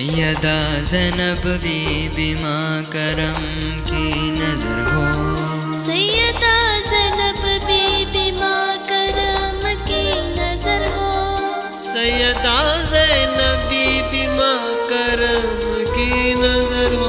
Syeda Zainab be be ماں کرم کی نظر ہو، سیدہ زینب بی بی ماں کرم کی نظر ہو، سیدہ زینب بی بی ماں کرم کی نظر ہو،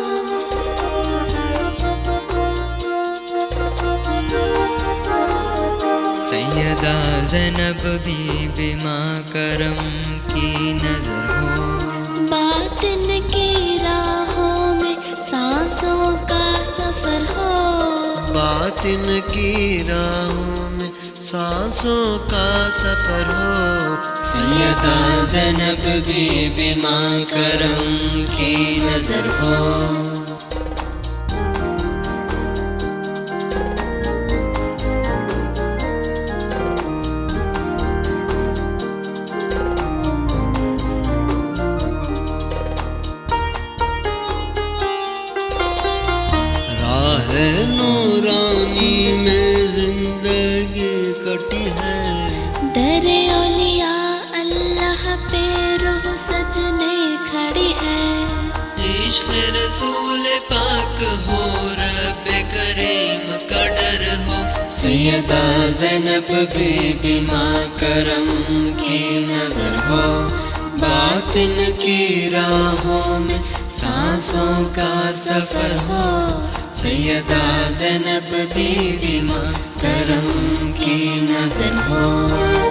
سیدہ زینب بی بی ماں کرم کی نظر ہو، باطن کی راہوں میں سانسوں کا سفر ہو، باطن کی راہوں میں سانسوں کا سفر ہو، سیدہ زینب بی بی ماں کرم کی نظر ہو، نورانی میں زندگی کٹی ہے، در اولیاء اللہ پہ روح سجنے کھڑی ہے، عشق رسول پاک ہو، رب کریم کا ڈر ہو، سیدہ زینب بی بی ماں کرم کی نظر ہو، باطن کی راہوں میں سانسوں کا سفر ہو، سیدہ زینب بی بی ماں کرم کی نظر ہو،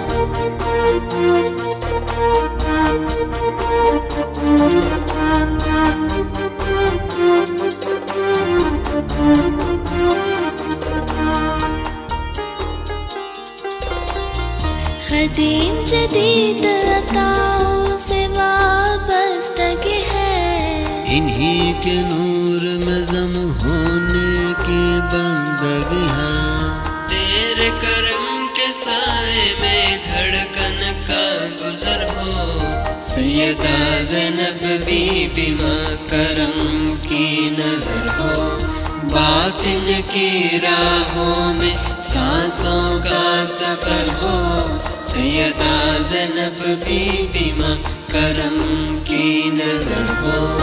قدیم جدید عطاؤں سے وابستگی ہے، انہی کے نور میں ضم ہونے کی بندگی ہے، تیرے کرم کے سائے میں دھڑکن کا گزر ہو، سیدہ زینب بی بی ماں کرم کی نظر ہو، باطن کی راہوں میں سانسوں کا سفر ہو، سیدہ زینب بی بی ماں کرم کی نظر ہو،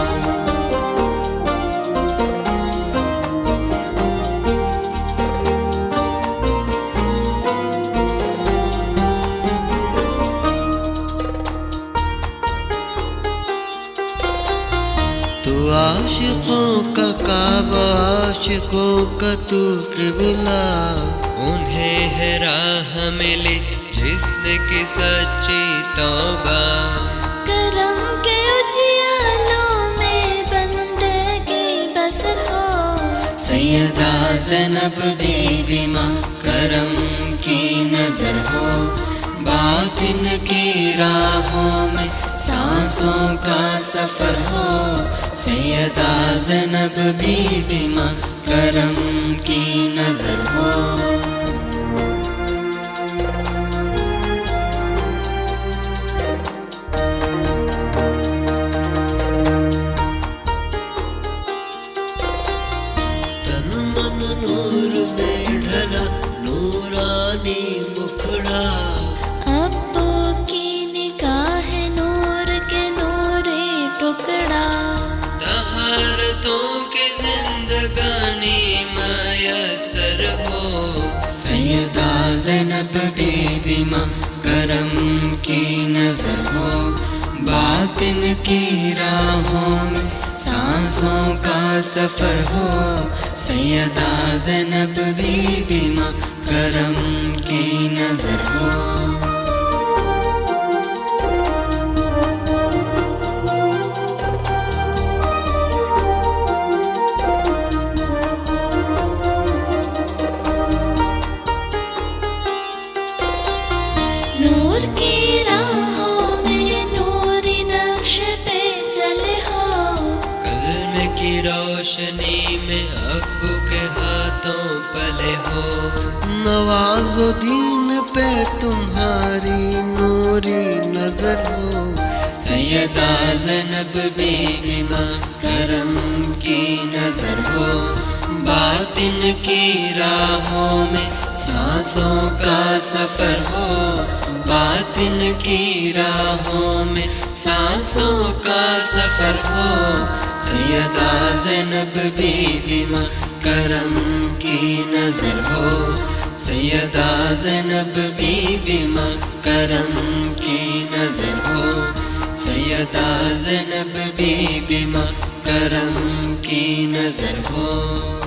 تو عاشقوں کا کعبہ، عاشقوں کا تو قبلہ، انہیں ہے راہ ملی جس نے کی سچی توبہ، کرم کے اجیالوں میں بندگی بسر ہو، سیدہ زینب بی بی ماں کرم کی نظر ہو، باطن کی راہوں میں سانسوں کا سفر ہو، سیدہ زینب بی بی ماں کرم کی نظر ہو، تن من نور میں ڈھلا نورانی مکھڑا، ابو کی نگاہ نور کے نوری ٹکڑا، طہارتوں کی زندگانی میسر ہو، سیدہ زینب بی بی ماں کرم کی نظر ہو، باطن کی راہوں میں سانسوں کا سفر ہو، سیدہ زینب بی بی ماں کرم کی نظر ہو، نور کی راہوں میں نوری نقش پہ چلے ہو، کلمے کی روشنی میں ابو کے ہاتھوں پلے ہو، نواز و دین پہ تمہاری نوری نظر ہو، سیدہ زینب بی بی ماں کرم کی نظر ہو، باطن کی راہوں میں سانسوں کا سفر ہو باطن کی راہوں میں، سانسوں کا سفر ہو، سیدہ زینب بی بی ماں کرم کی نظر ہو، سیدہ زینب بی بی ماں کرم کی نظر ہو، سیدہ زینب بی بی ماں کرم کی نظر ہو۔